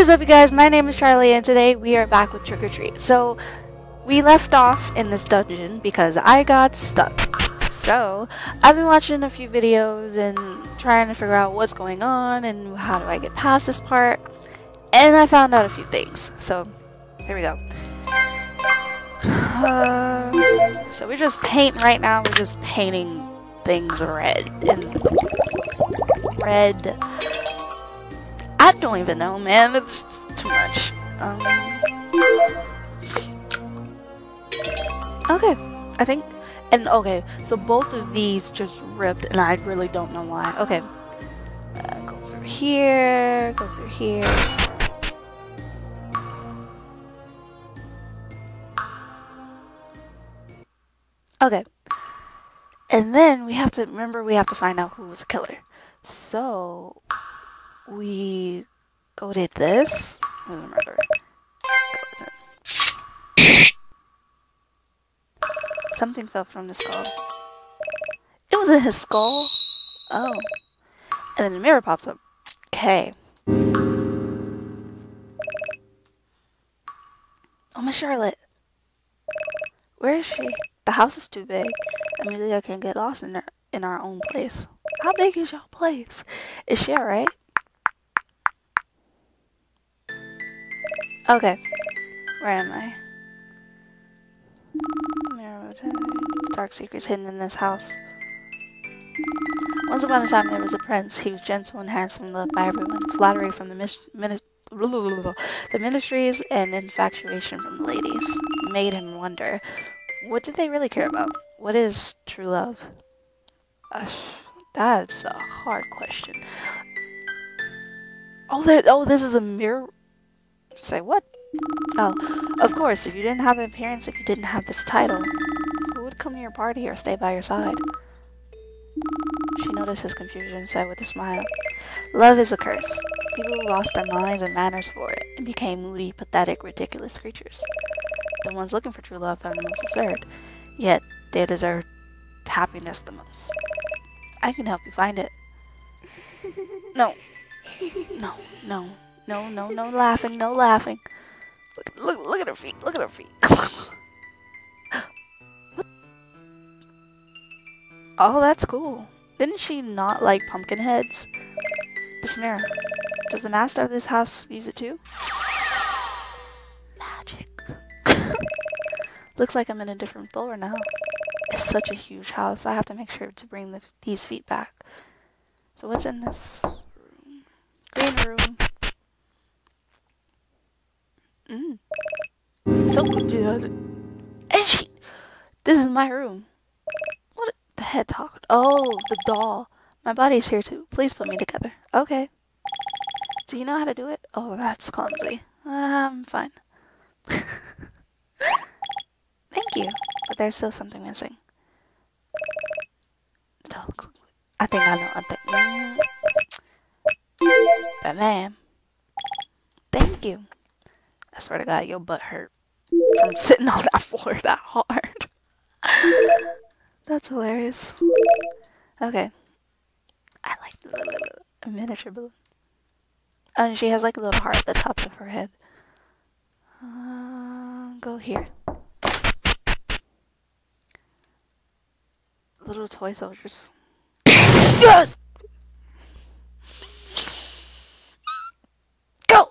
is up, you guys? My name is Charlie, and today we are back with Trick or Treat. So, we left off in this dungeon because I got stuck. So, I've been watching a few videos and trying to figure out what's going on and how do I get past this part. And I found out a few things. So, here we go. So we're just painting right now. We're just painting things red. And red... I don't even know, man. It's just too much. Okay. I think... And, okay. So both of these just ripped, and I really don't know why. Okay. Go through here. Go through here. Okay. And then we have to... Remember, we have to find out who was the killer. So... We did this. I don't remember. Something fell from the skull. It was in his skull. Oh. And then the mirror pops up. Okay. Oh, Miss Charlotte. Where is she? The house is too big. Amelia can get lost in our own place. How big is your place? Is she alright? Okay. Where am I? Dark secrets hidden in this house. Once upon a time there was a prince. He was gentle and handsome, loved by everyone. Flattery from the ministries and infatuation from the ladies made him wonder, what did they really care about? What is true love? That's a hard question. Oh, this is a mirror. Say what? Oh, of course, if you didn't have the appearance, if you didn't have this title, who would come to your party or stay by your side? She noticed his confusion and said with a smile, love is a curse. People lost their minds and manners for it and became moody, pathetic, ridiculous creatures. The ones looking for true love are the most absurd, yet they deserve happiness the most. I can help you find it. No. No, no. No, no, no laughing, no laughing. Look at her feet, look at her feet. What? Oh, that's cool. Didn't she not like pumpkin heads? This mirror. Does the master of this house use it too? Magic. Looks like I'm in a different floor now. It's such a huge house. I have to make sure to bring these feet back. So what's in this room? Green room. So good. And this is my room. What the head talked? Oh, the doll. My body's here too. Please put me together. Okay. Do you know how to do it? Oh, that's clumsy. I'm fine. Thank you. But there's still something missing. I think I know. Bam. Thank you. I swear to God, your butt hurt from sitting on that floor that hard. That's hilarious. Okay. I like a miniature balloon. And she has like a little heart at the top of her head. Go here. Little toy soldiers. Go!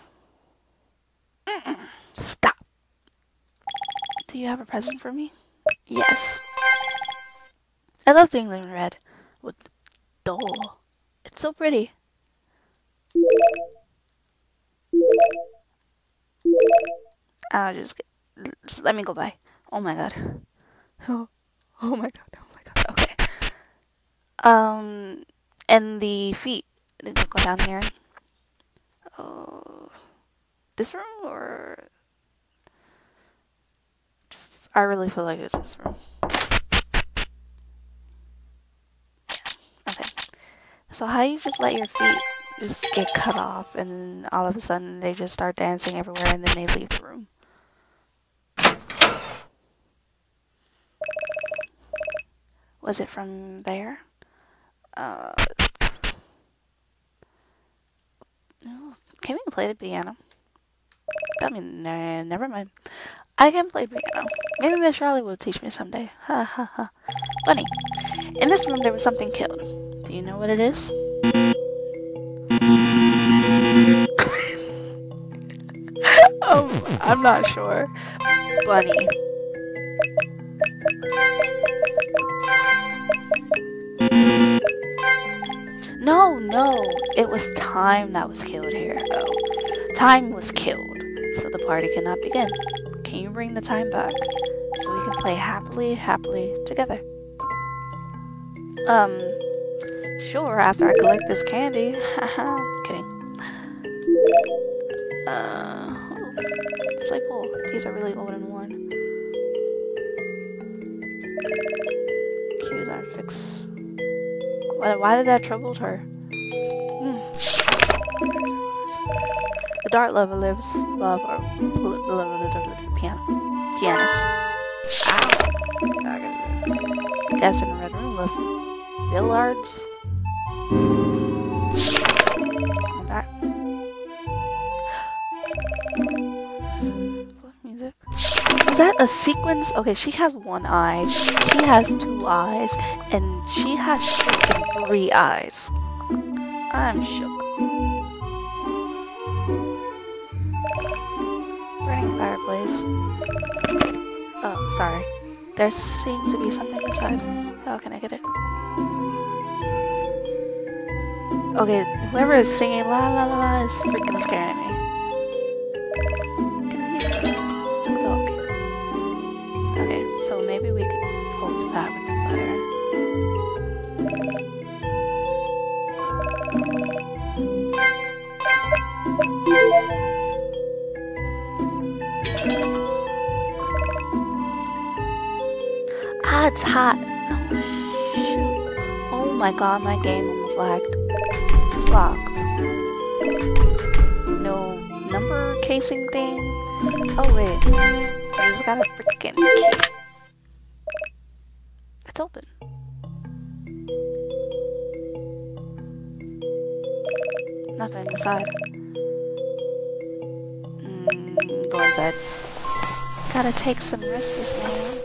Stop. Do you have a present for me? Yes. I love things in red. With doll. It's so pretty. Just let me go by. Oh my god. Oh my god. Oh my god. Okay. And the feet. Go down here. Oh. This room or... I really feel like it's this room. Yeah. Okay. So how you just let your feet just get cut off and then all of a sudden they just start dancing everywhere and then they leave the room? Was it from there? Oh, can we play the piano? I mean, nah, never mind. I can play piano. Maybe Miss Charlie will teach me someday. Ha ha ha. Funny. In this room there was something killed. Do you know what it is? I'm not sure. Bunny. No, no. It was time that was killed here. Oh. Time was killed, so the party cannot begin. Can you bring the time back so we can play happily together? Sure, after I collect this candy. Haha, kidding. Play pool. These are really old and worn. Cues aren't fixed. Why did that trouble her? The dart level lives above our pianist. Ow. Guest in the red room lives billiards. I'm back. Music. Is that a sequence? Okay, she has one eye, she has two eyes, and she has freaking 3 eyes. I'm shook. Burning fireplace. Oh, sorry. There seems to be something inside. How can I get it? Okay, whoever is singing la la la la is freaking scaring me. Can we just took the okay. Okay, so maybe we could poke that with the fire. Ah, it's hot. No, shoot. Oh my god, my game almost lagged. It's locked. No number casing thing. Oh wait, I just got a freaking key. It's open. Nothing inside. Go inside. Gotta take some risks, man.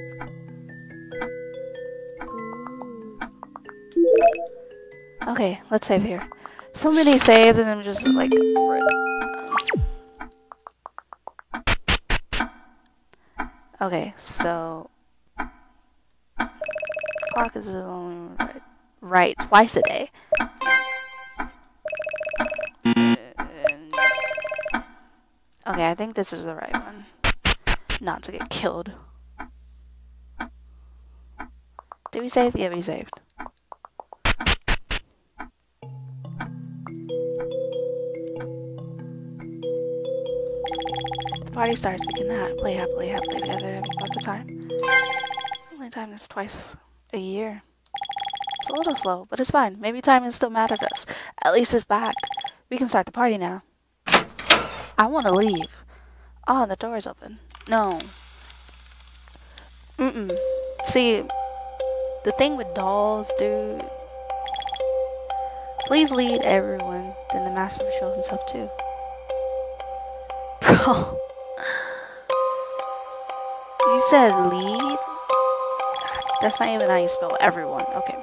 Okay, let's save here. So many saves and I'm just like... Okay, so... The clock is right twice a day. Okay, I think this is the right one. Not to get killed. Did we save? Yeah, we saved. The party starts, we can play happily together about the time. Only time is twice a year. It's a little slow, but it's fine. Maybe time is still mad at us. At least it's back. We can start the party now. I want to leave. Oh, the door is open. No. See, the thing with dolls, dude. Please lead everyone. Then the master will show himself too. Bro. You said lead? That's not even how you spell everyone. Okay.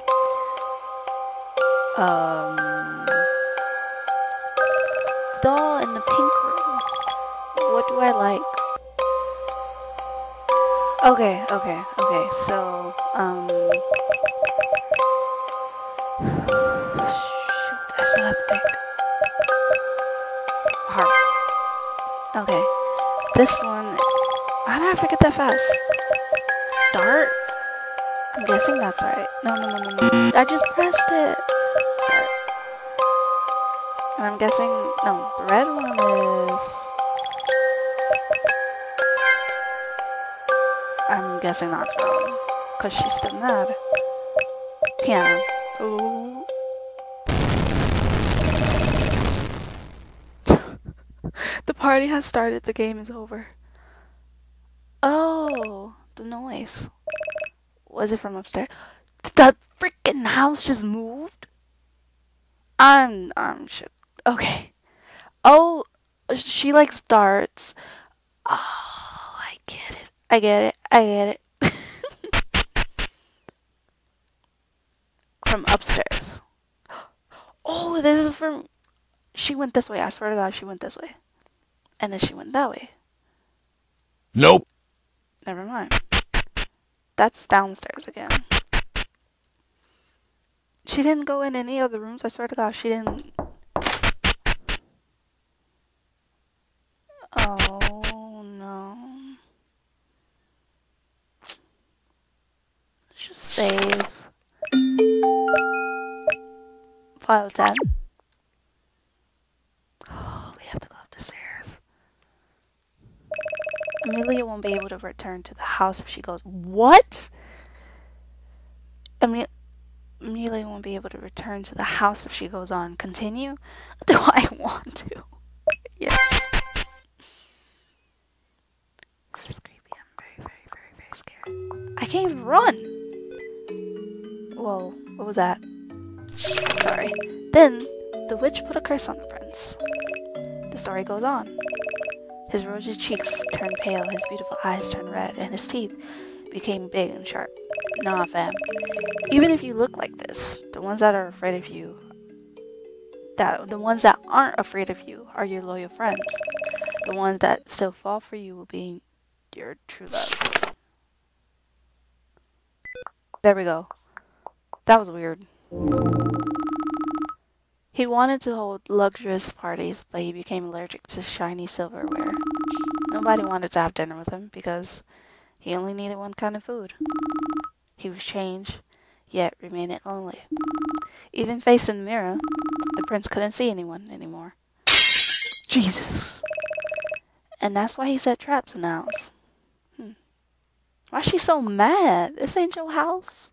The doll in the pink room. What do I like? Okay, so, shoot, I still have to think. Heart. Okay. This one, how did I forget that fast? Dart? I'm guessing that's right. No. I just pressed it. Dart. And I'm guessing, no, the red one is... I'm guessing that's wrong. Because she's still mad. Piano. Ooh. The party has started. The game is over. Oh, the noise. Was it from upstairs? The freaking house just moved? I'm shook. Okay. Oh, she likes darts. Oh, I get it. I get it. I get it. From upstairs. Oh, this is from... She went this way. I swear to God, she went this way. And then she went that way. Nope. Never mind. That's downstairs again. She didn't go in any of the rooms. I swear to God, she didn't... Oh, no. Let's just save. File 10. Oh, we have to go up the stairs. Amelia won't be able to return to the house if she goes... What? Amelia won't be able to return to the house if she goes on. Continue? Do I want to? Yes. This is creepy. I'm very, very, very, very scared. I can't even run! Whoa, what was that? Sorry. Then, the witch put a curse on the prince. The story goes on. His rosy cheeks turned pale, his beautiful eyes turned red, and his teeth became big and sharp. Nah, fam. Even if you look like this, the ones that are afraid of you, the ones that aren't afraid of you are your loyal friends. The ones that still fall for you will be your true love. There we go. That was weird. He wanted to hold luxurious parties, but he became allergic to shiny silverware. Nobody wanted to have dinner with him because he only needed one kind of food. He was changed, yet remained lonely. Even facing the mirror, the prince couldn't see anyone anymore. Jesus! And that's why he set traps in the house. Why is she so mad? This ain't your house.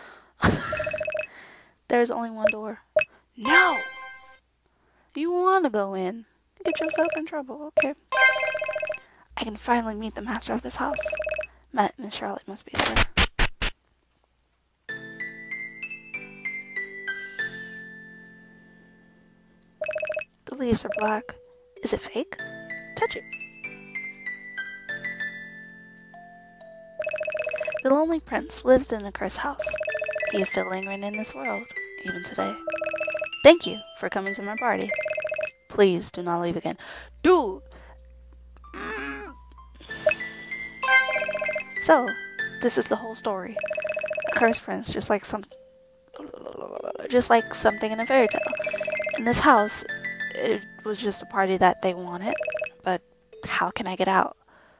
There's only one door. No! You want to go in. Get yourself in trouble, okay? I can finally meet the master of this house. Miss Charlotte must be there. The leaves are black. Is it fake? Touch it. The lonely prince lives in a cursed house. He is still lingering in this world, even today. Thank you for coming to my party. Please do not leave again. Dude! So, this is the whole story. A cursed prince, just like something in a fairy tale. In this house, it was just a party that they wanted, but how can I get out?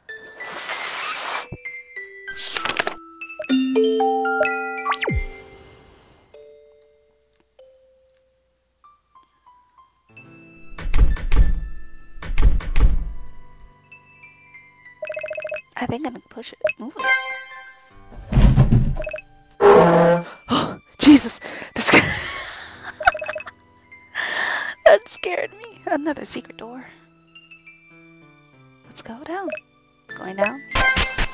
I think I can push it. Move it. Oh, Jesus! That scared me. Another secret door. Let's go down. Going down? Yes.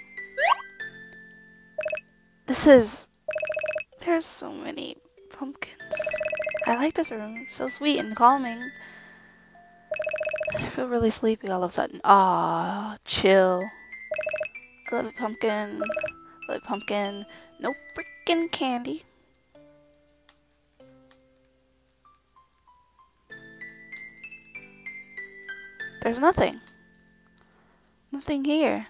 There's so many pumpkins. I like this room. So sweet and calming. I feel really sleepy all of a sudden. Ah, chill. I love a pumpkin. I love a pumpkin. No freaking candy. There's nothing. Nothing here.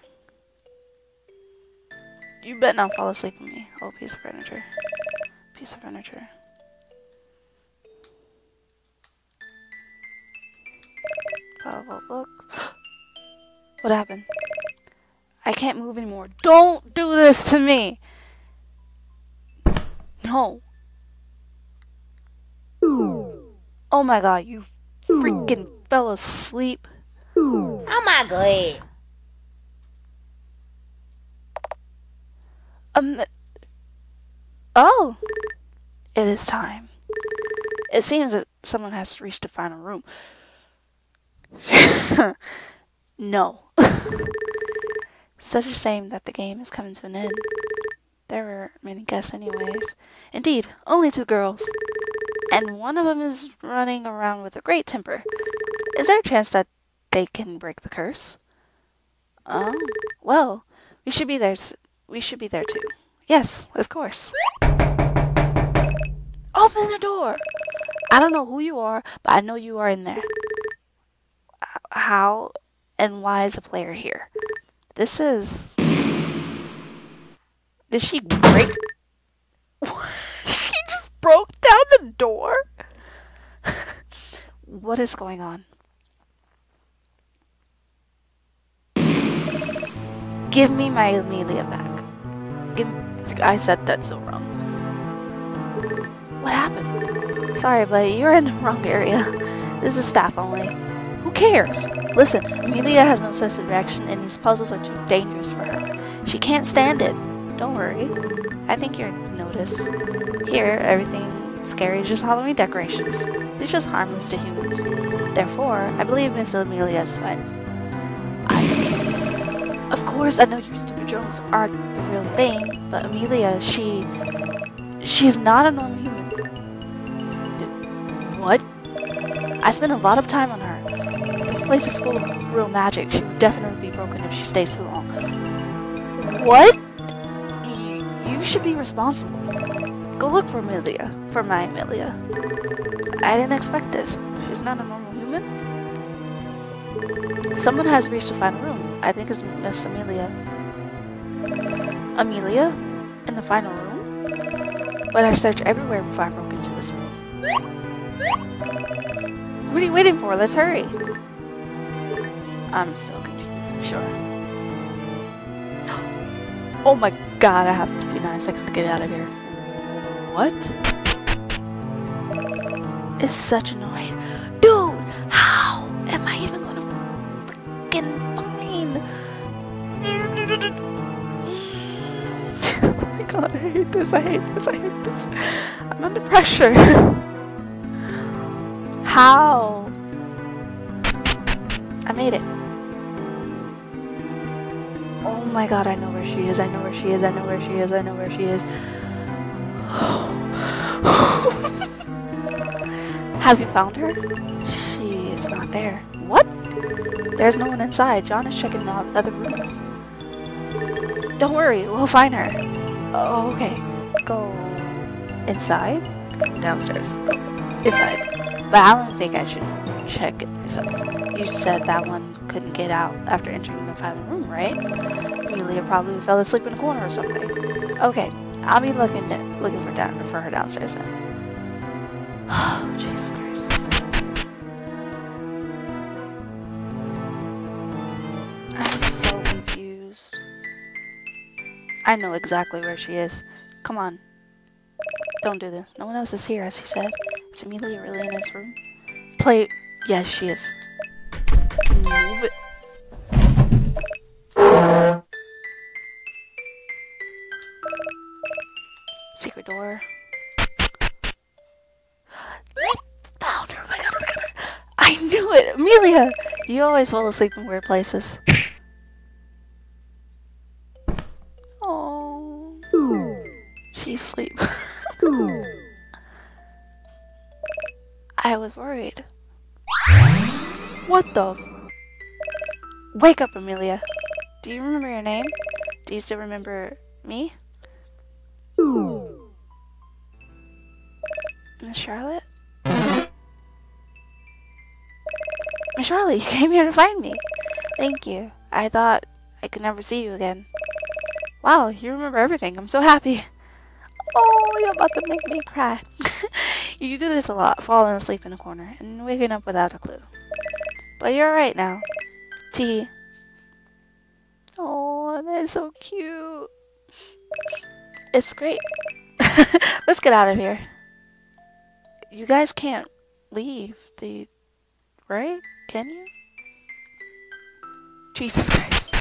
You better not fall asleep on me. Oh, piece of furniture. Piece of furniture. Powerful book. What happened? I can't move anymore. Don't do this to me! No. Oh my god, you freaking fell asleep. Oh my god. Oh. It is time. It seems that someone has reached the final room. No. Such a shame that the game is coming to an end. There were many guests anyways. Indeed, only 2 girls. And one of them is running around with a great temper. Is there a chance that they can break the curse? Oh, well, we should be there. We should be there too. Yes, of course. Open the door! I don't know who you are, but I know you are in there. How and why is a player here? This is... Did she break... She just broke down the door? What is going on? Give me my Amelia back. I said that so wrong. What happened? Sorry, but you're in the wrong area. This is staff only. Who cares? Listen, Amelia has no sense of direction and these puzzles are too dangerous for her. She can't stand it. Don't worry. I think you're noticed. Here, everything scary is just Halloween decorations. It's just harmless to humans. Therefore, I believe Miss Amelia is fine. Of course, I know your stupid jokes aren't the real thing, but Amelia, she's not a normal human. What? I spent a lot of time on her. This place is full of real magic. She would definitely be broken if she stays too long. What? You should be responsible. Go look for Amelia. For my Amelia. I didn't expect this. She's not a normal human? Someone has reached the final room. I think it's Miss Amelia. Amelia? In the final room? But I searched everywhere before I broke into this room. What are you waiting for? Let's hurry. I'm so confused. Sure. Oh my god, I have 59 seconds to get out of here. What? It's such annoying. Dude, how am I even gonna fucking find? Oh my god, I hate this, I hate this, I hate this. I'm under pressure. How? I made it. Oh my god, I know where she is, I know where she is, I know where she is, I know where she is. Have you found her? She is not there. What? There's no one inside. John is checking the other rooms. Don't worry, we'll find her. Oh, okay. Go inside? Go downstairs. Go inside. But I don't think I should check it myself. You said that one couldn't get out after entering the final room, right? Amelia probably fell asleep in a corner or something. Okay, I'll be looking for her downstairs then. Oh, Jesus Christ. I'm so confused. I know exactly where she is. Come on. Don't do this. No one else is here, as he said. Is Amelia really in his room? Play. Yes, she is. Move it. Secret door. Found her. Oh my god, oh my god. I knew it. Amelia! You always fall asleep in weird places. Oh. She's asleep. I was worried. What the? Wake up, Amelia. Do you remember your name? Do you still remember me? Miss Charlotte? Miss Charlotte, you came here to find me. Thank you. I thought I could never see you again. Wow, you remember everything. I'm so happy. Oh, you're about to make me cry. You do this a lot, falling asleep in a corner and waking up without a clue. But you're alright now. T. Oh, they're so cute. It's great. Let's get out of here. You guys can't leave, right? Can you? Jesus Christ.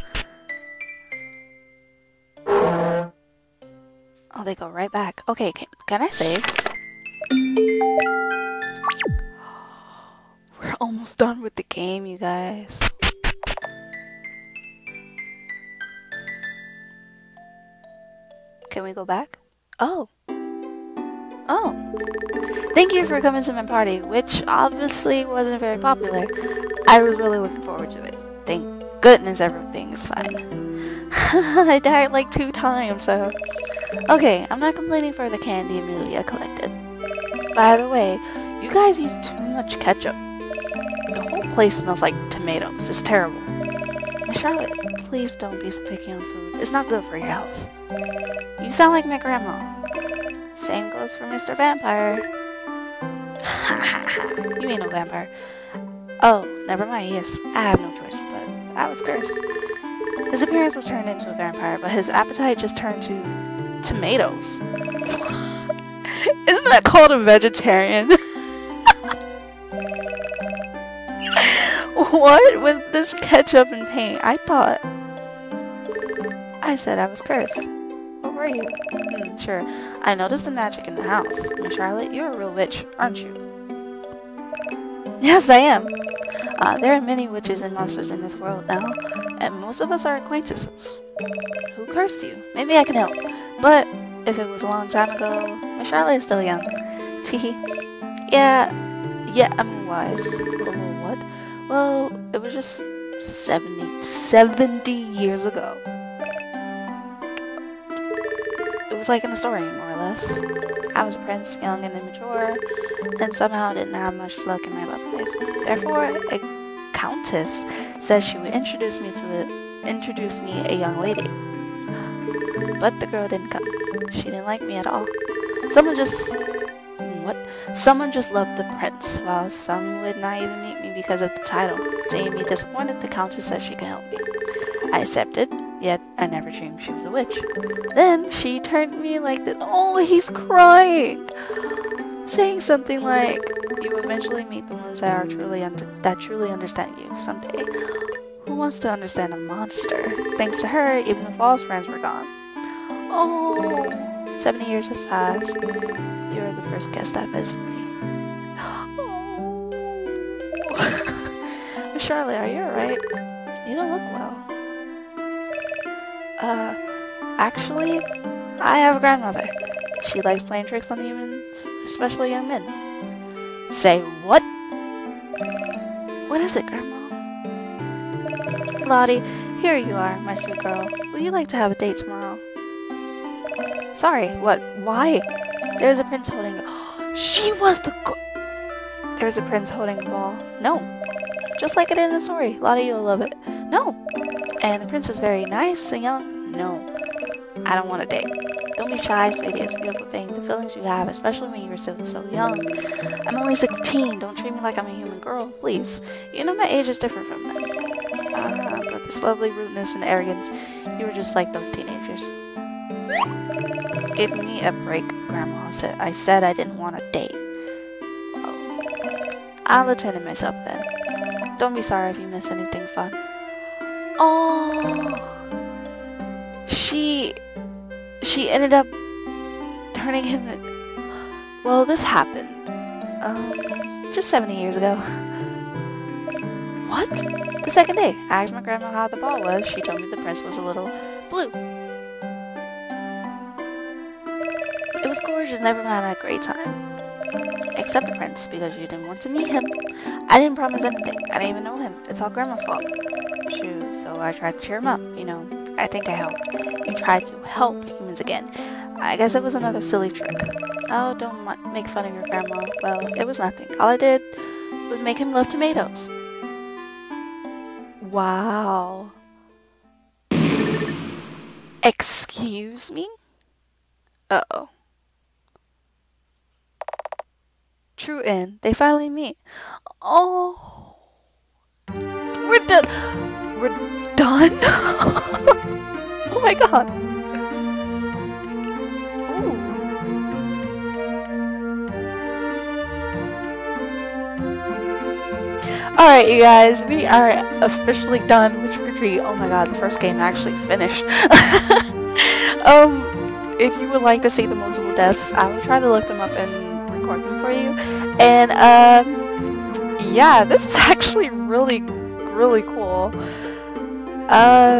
Oh, they go right back. Okay, can I save? We're almost done with the game, you guys. Can we go back? Oh. Oh. Thank you for coming to my party, which obviously wasn't very popular. I was really looking forward to it. Thank goodness everything is fine. I died like 2 times, so... Okay, I'm not complaining for the candy Amelia collected. By the way, you guys use too much ketchup. The whole place smells like tomatoes. It's terrible. Miss Charlotte, please don't be so picky on food. It's not good for your health. You sound like my grandma. Same goes for Mr. Vampire. You ain't no vampire. Oh, never mind, yes. I have no choice, but I was cursed. His appearance was turned into a vampire, but his appetite just turned to tomatoes. Isn't that called a vegetarian? What with this ketchup and paint? I said I was cursed. What were you? Sure. I noticed the magic in the house. Miss Charlotte, you're a real witch, aren't you? Yes, I am. There are many witches and monsters in this world now, and most of us are acquaintances. Who cursed you? Maybe I can help. But if it was a long time ago, Miss Charlotte is still young. Teehee. Yeah, I'm wise. What? Well, it was just 70 years ago. It was like in the story, more or less. I was a prince, young and immature, and somehow didn't have much luck in my love life. Therefore, a countess said she would introduce me a young lady. But the girl didn't come. She didn't like me at all. Someone just loved the prince, while some would not even meet me because of the title. Seeing me disappointed, the countess said she could help me. I accepted, yet I never dreamed she was a witch. Then she turned me like this. Oh, he's crying! Saying something like, you eventually meet the ones that truly understand you someday. Who wants to understand a monster? Thanks to her, even the false friends were gone. Oh, 70 years has passed. You're the first guest that visited me. Oh. Charlotte, are you alright? You don't look well. Actually, I have a grandmother. She likes playing tricks on humans, especially young men. Say what? What is it, Grandma? Lottie, here you are, my sweet girl. Would you like to have a date tomorrow? Sorry, what? Why? There's a prince holding... She was the... There's a prince holding a ball. No. Just like it in the story. Lottie, you'll love it. No. And the prince is very nice and young. No. I don't want a date. Don't be shy, sweetie. It's a beautiful thing. The feelings you have, especially when you're still so young. I'm only 16. Don't treat me like I'm a human girl, please. You know my age is different from them. But this lovely rudeness and arrogance, you were just like those teenagers. Give me a break, Grandma. I said I didn't want a date. Oh. I'll attend to myself then. Don't be sorry if you miss anything fun. Oh. She ended up turning him in... Well, this happened. Just 70 years ago. What? The second day, I asked my grandma how the ball was. She told me the prince was a little blue. It was gorgeous, never mind, I had a great time. Except the prince, because you didn't want to meet him. I didn't promise anything. I didn't even know him. It's all Grandma's fault. True, so I tried to cheer him up, you know. I think I helped. You tried to help humans again. I guess it was another silly trick. Oh, don't make fun of your grandma. Well, it was nothing. All I did was make him love tomatoes. Wow. Excuse me? Uh-oh. True end. They finally meet. Oh. We're done. We're done? Oh my god. Ooh. Alright, you guys. We are officially done with Trick or Treat. Oh my god, the first game actually finished. If you would like to see the multiple deaths, I will try to look them up and record them for you. And, yeah, this is actually really cool.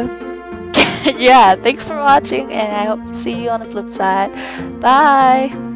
Yeah, thanks for watching, and I hope to see you on the flip side. Bye!